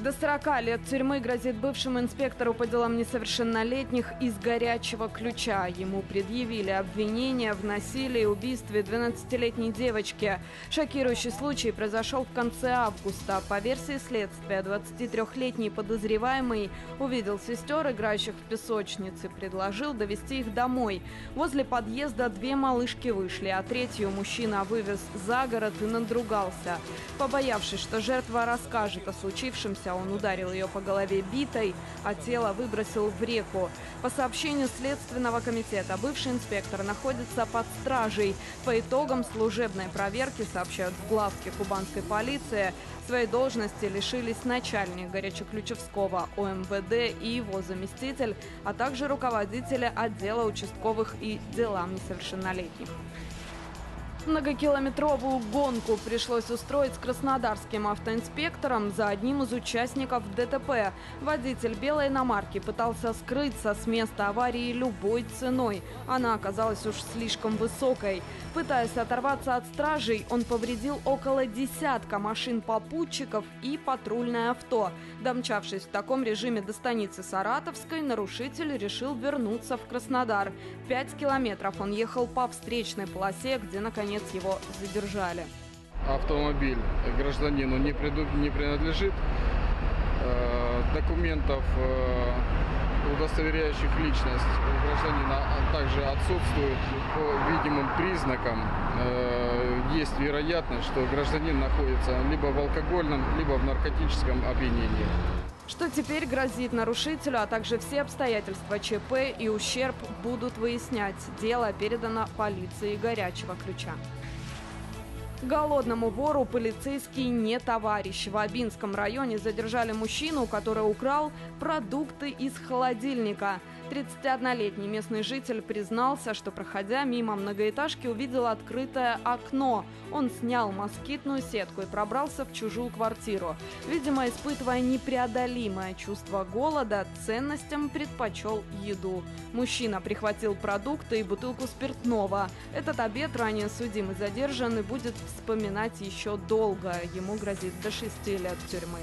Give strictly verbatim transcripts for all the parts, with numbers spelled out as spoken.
До сорока лет тюрьмы грозит бывшему инспектору по делам несовершеннолетних из горячего ключа. Ему предъявили обвинения в насилии и убийстве двенадцатилетней девочки. Шокирующий случай произошел в конце августа. По версии следствия, двадцатитрёхлетний подозреваемый увидел сестер, играющих в песочнице, предложил довести их домой. Возле подъезда две малышки вышли, а третью мужчина вывез за город и надругался. Побоявшись, что жертва расскажет о случившемся, он ударил ее по голове битой, а тело выбросил в реку. По сообщению Следственного комитета, бывший инспектор находится под стражей. По итогам служебной проверки, сообщают в главке кубанской полиции, своей должности лишились начальник Горячеключевского О М В Д и его заместитель, а также руководители отдела участковых и делам несовершеннолетних. Многокилометровую гонку пришлось устроить с краснодарским автоинспектором за одним из участников Д Т П. Водитель белой иномарки пытался скрыться с места аварии любой ценой. Она оказалась уж слишком высокой. Пытаясь оторваться от стражей, он повредил около десятка машин-попутчиков и патрульное авто. Домчавшись в таком режиме до станицы Саратовской, нарушитель решил вернуться в Краснодар. Пять километров он ехал по встречной полосе, где наконец его задержали. Автомобиль гражданину не, приду, не принадлежит. Э, документов, э, удостоверяющих личность гражданина, также отсутствует. По видимым признакам э, есть вероятность, что гражданин находится либо в алкогольном, либо в наркотическом опьянении. Что теперь грозит нарушителю, а также все обстоятельства Ч П и ущерб будут выяснять. Дело передано полиции горячего ключа. Голодному вору полицейский не товарищ. В Абинском районе задержали мужчину, который украл продукты из холодильника. тридцатиоднолетний местный житель признался, что, проходя мимо многоэтажки, увидел открытое окно. Он снял москитную сетку и пробрался в чужую квартиру. Видимо, испытывая непреодолимое чувство голода, ценностям предпочел еду. Мужчина прихватил продукты и бутылку спиртного. Этот обед ранее судимый задержанный будет вспоминать еще долго. Ему грозит до шести лет тюрьмы.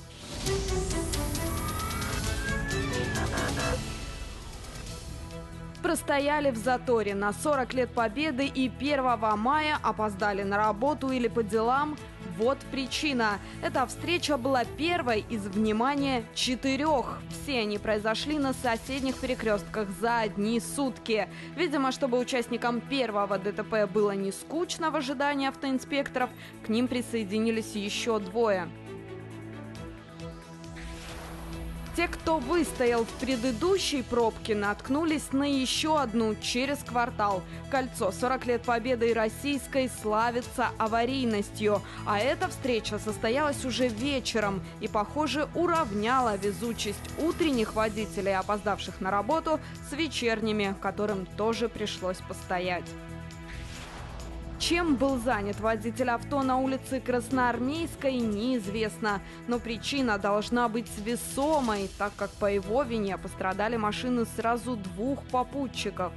Простояли в заторе на сорок лет Победы и первого мая опоздали на работу или по делам. Вот причина. Эта встреча была первой из, внимания, четырех. Все они произошли на соседних перекрестках за одни сутки. Видимо, чтобы участникам первого Д Т П было не скучно в ожидании автоинспекторов, к ним присоединились еще двое. Те, кто выстоял в предыдущей пробке, наткнулись на еще одну через квартал. Кольцо сорок лет Победы и Российской славится аварийностью. А эта встреча состоялась уже вечером и, похоже, уравняла везучесть утренних водителей, опоздавших на работу, с вечерними, которым тоже пришлось постоять. Чем был занят водитель авто на улице Красноармейской, неизвестно. Но причина должна быть весомой, так как по его вине пострадали машины сразу двух попутчиков.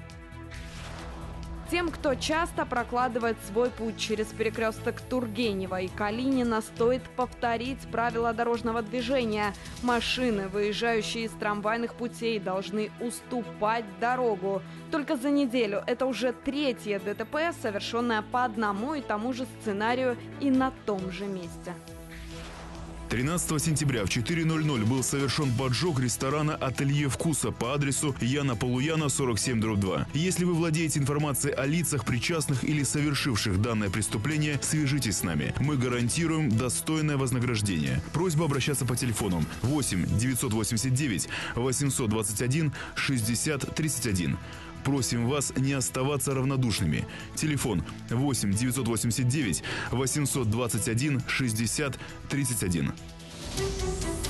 Тем, кто часто прокладывает свой путь через перекресток Тургенева и Калинина, стоит повторить правила дорожного движения. Машины, выезжающие из трамвайных путей, должны уступать дорогу. Только за неделю это уже третье Д Т П, совершенное по одному и тому же сценарию и на том же месте. тринадцатого сентября в четыре ноль ноль был совершен поджог ресторана «Ателье вкуса» по адресу Яна Полуяна, сорок семь дробь два. Если вы владеете информацией о лицах, причастных или совершивших данное преступление, свяжитесь с нами. Мы гарантируем достойное вознаграждение. Просьба обращаться по телефону восемь девятьсот восемьдесят девять восемьсот двадцать один шестьдесят тридцать один. Просим вас не оставаться равнодушными. Телефон восемь девятьсот восемьдесят девять восемьсот двадцать один шестьдесят тридцать один.